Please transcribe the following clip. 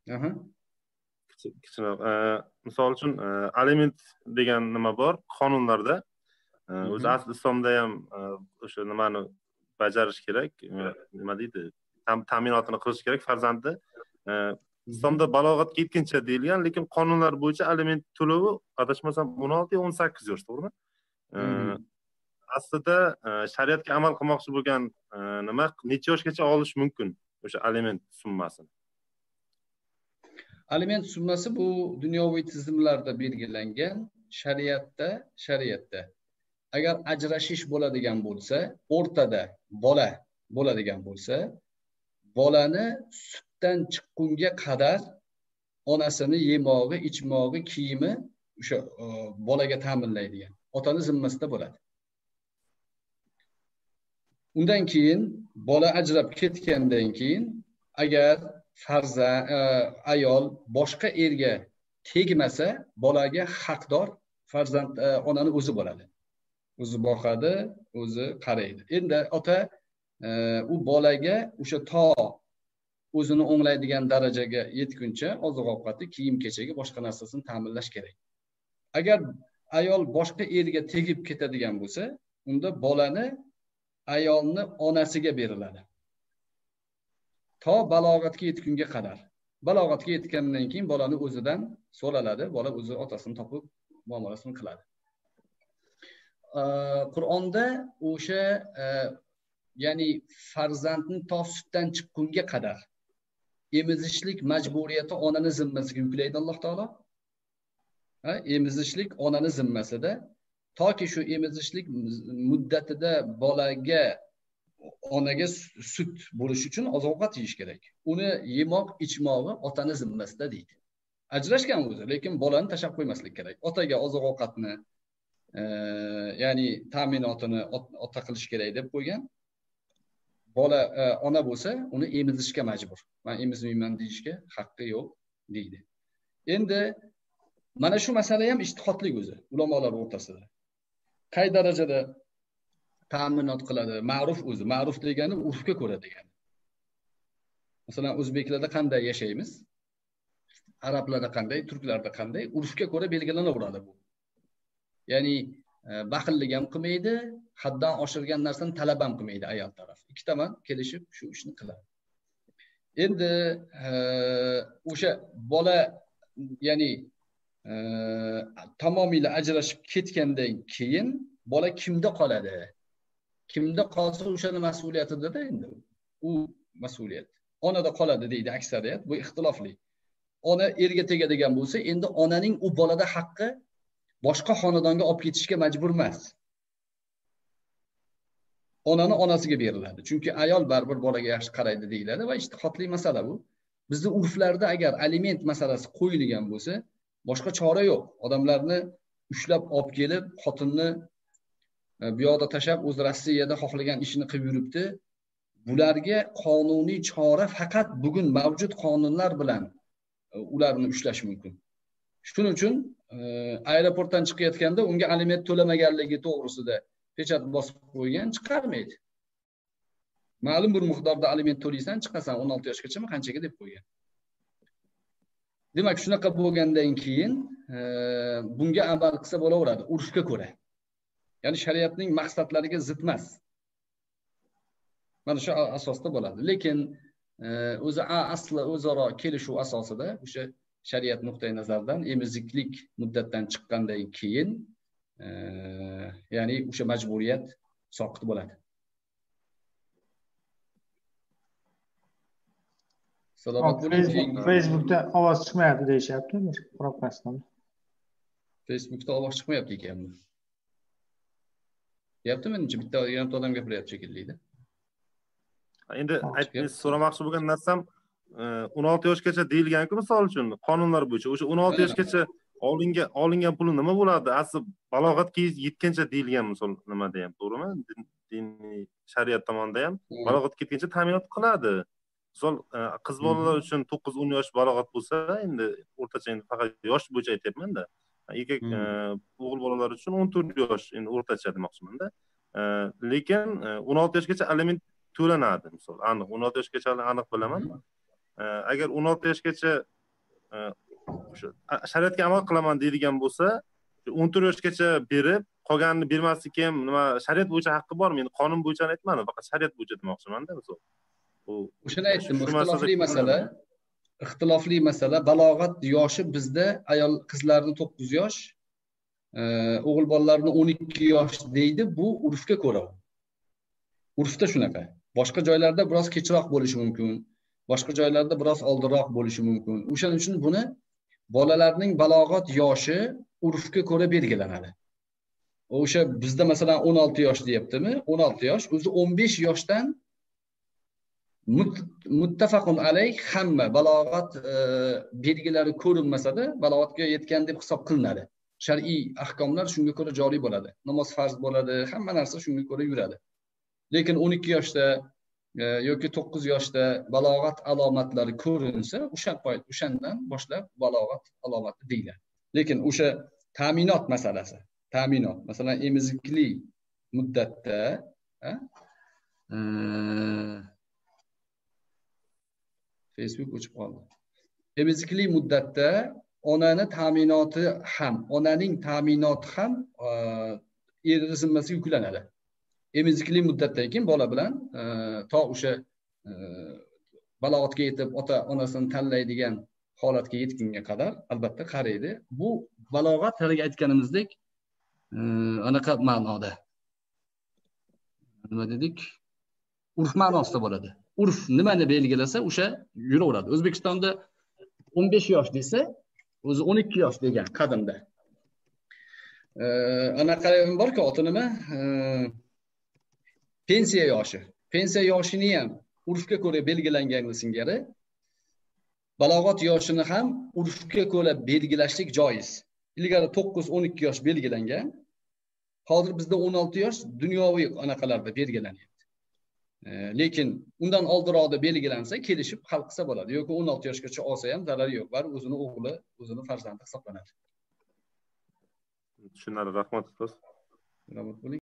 Aha. Kichikroq. Misol uchun aliment degan nima bor qonunlarda. O'zi asli islomda ham o'sha nimani bajarish kerak. Nima deydi? Ta'minotini qilish kerak farzandni. Islomda balog'atga yetguncha deyilgan, lekin qonunlar bo'yicha aliment to'lovi adashmasam 16 yo 18 yosh, to'g'rimi? Aslida shariatga amal qilmoqchi bo'lgan nima necha yoshgacha olish mumkin o'sha aliment summasini? Aliment summasi bu dunyoviy tizimlarda belgilangan shariatda agar ajrashish bo'ladigan bo'lsa, o'rtada bola bo'ladigan bo'lsa, bolani sutdan chiqqunga qadar onasini yemog'i, ichmog'i, kiyimi o'sha bolaga ta'minlaydigan otani zimmasida bo'ladi. Undan keyin bola ajrab ketgandan keyin agar ayol boshqa erga tegmasa, bolaga haqdor farzand onani o'zi bo'ladi. O'zi boqadi, o'zi qaraydi. Endi ota u bolaga o'sha to o'zini o'nglaydigan darajaga yetguncha oziq-ovqati, kiyim-kechagi, boshqa narsasini ta'minlash kerak. Agar ayol boshqa erga tegib ketadigan bo'lsa, unda bolani ayolni onasiga beriladi. To balog'atga yetgunga qadar. Balog'atga yetgandan keyin bolani o'zidan so'raladi, bola o'zi otasini topib muomalasini qiladi. Qur'onda o'sha ya'ni farzandni to sutdan chiqqunga qadar emizishlik majburiyati onani zimmasiga yuklaydi Alloh taolo. Emizishlik onani zimmasida, toki shu emizishlik muddatida bolaga onaga sut bo'lish uchun oziq-ovqat yeyish kerak. Uni yemoq, ichmog'i otani zimmasida deydi. Ajrashgan o'zi, lekin bolani tashlab qo'ymaslik kerak. Otaga oziq-ovqatni ya'ni ta'minotini ota qilish kerak deb qo'ygan. Bola ona bo'lsa, uni emizishga majbur. Men emizmayman deyishga haqqi yo'q deydi. Endi mana shu masala ham ijtihodlik o'zi ulamolar o'rtasida. Qay darajada ta'minot qiladi? Ma'ruf o'zi. Ma'ruf degani urfga ko'ra degani. Masalan, o'zbeklarda qanday yashaymiz? Arablarda qanday, turklarda qanday? Urfga ko'ra belgilanaveradi bu. Ya'ni baxillik ham qilmaydi, haddan oshirgan narsani talab ham qilmaydi ayol taraf. Ikki tomon kelishib shu ishni qiladi. Endi o'sha bola ya'ni tamomila ajrashib ketgandan keyin bola kimda qoladi? Kimda qolsa o'shani mas'uliyatida endi u mas'uliyat. Onada qoladi deydi aksariyat. Bu ixtilofli. Ona erga tegadigan bo'lsa, endi onaning u bolada haqqi boshqa xonadonga olib ketishga majbur emas. Onani onasiga beriladi. Chunki ayol baribir bolaga yaxshi qaraydi deyiladi va ijtihodli masala bu. Bizning urflarda agar aliment masalasi qo'yilgan bo'lsa, boshqa chora yo'q. Odamlarni ushlab olib kelib, xotinni bu yoqda tashab, o'z Rossiyada xohlagan ishini qilib yuribdi. Bularga qonuniy chora faqat bugun mavjud qonunlar bilan ularni ushlash mumkin. Shuning uchun aeroportdan chiqayotganda unga aliment to'lamaganligi to'g'risida pechat bosib qo'ygan chiqarmaydi. Ma'lum bir miqdorda aliment to'laysan, chiqasan 16 yoshgacha qanchaga deb qo'ygan. Demak, shunaqa bo'lgandan keyin bunga amal qilsa bo'laveradi, urfga ko'ra. Ya'ni shariatning maqsadlariga zid emas. Mana shu asosda bo'ladi. Lekin o'zi asli o'zaro kelishuv asosida o'sha shariat nuqtai nazaridan emiziklik muddatdan chiqqandan keyin ya'ni o'sha majburiyat soqit bo'ladi. Facebookda ovoz chiqmayapti deyishyapti, proqasdan. Facebookda ovoz chiqmayapti ekanmi? Deyaptimi? Menimcha bitta yana odam gapiryapti shekilli. Endi aytib so'ramoqchi bo'lgan narsam 16 yoshgacha deyilgan-ku, misol uchun qonunlar bo'yicha o'sha 16 yoshgacha olingan puli nima bo'ladi? Asli balog'atga yetgancha deyilgan misol nimada ham, to'g'rimi? Diniy shariat tomonidan ham balog'atga yetgancha ta'minot qiladi. Misol qiz bolalar uchun 9-10 yosh balog'at bo'lsa, endi o'rtacha endi faqat yosh bo'yicha aytyapman-da. Erkak o'g'il bolalar uchun 14 yosh endi o'rtacha demoqchiman-da. Lekin 16 yoshgacha aliment to'lanadi misol. Aniq 16 yoshgacha aniq bilaman. Agar 16 yoshgacha o'sha shariatga amal qilaman deydigan bo'lsa, 14 yoshgacha berib, qolganini bermaslikka ham nima shariat bo'yicha haqqi bormi? Endi qonun bo'yicha aytmadim, faqat shariat bo'yicha demoqchiman-da, misol. O'shani aytdim, ixtilofli masala, balog'at yoshi bizda ayol qizlarni 9 yosh, o'g'il bolalarni 12 yosh deydi, bu urfga ko'ra. Urfda shunaqa. Boshqa joylarda biroz kechroq bo'lishi mumkin. Boshqa joylarda biroz oldinroq bo'lishi mumkin. O'shaning uchun buni bolalarning balog'at yoshi urfga ko'ra belgilanadi. O'sha bizda masalan 16 yosh deyaptimi? 16 yosh, o'zi 15 yoshdan muttafaqun alayh hamma balog'at belgilari ko'rinmasa-da, balog'atga yetgan deb hisob qilinadi. Shar'iy ahkomlar shunga ko'ra joriy bo'ladi. Namoz farz bo'ladi, hamma narsa shunga ko'ra yuradi. Lekin 12 yoshda yoki 9 yoshda balog'at alomatlari ko'rinsa, o'shandan boshlab balog'at alomati deyiladi. Lekin o'sha ta'minot masalasi, masalan, emizikli muddatda Facebook o'chib qoldi. Emizikli muddatda onaning ta'minoti ham er zimmasiga yuklanadi. Emizikli muddatdan keyin bola bilan to o'sha balog'atga yetib ota-onasini tanlaydigan holatga yetgunga qadar albatta qaraydi. Bu balog'at haliga aytganimizdek anaqa ma'noda. Nima dedik? Urf ma'nosida bo'ladi. Urf nimani belgilasa, o'sha yuraveradi. O'zbekistonda 15 yosh desa, o'zi 12 yosh degan qadimda. Anaqa borki, oti nima? Pensiya yoshi. Pensiya yoshini ham urfga ko'ra belgilangan singari, balog'at yoshini ham urfga ko'ra belgilashlik joiz. Ilgari 9-12 yosh belgilangan. Hozir bizda 16 yosh dunyoviy anaqalarda belgilanyapti. Lekin undan oldinroqda belgilansa, kelishib hal qilsa bo'ladi. Yoki 16 yoshgacha olsa ham zarari yo'q. Bari o'zini o'g'li, o'zini farzandi hisoblanadi. Tushunarli, rahmat ustoz. Rahmat bo'ling.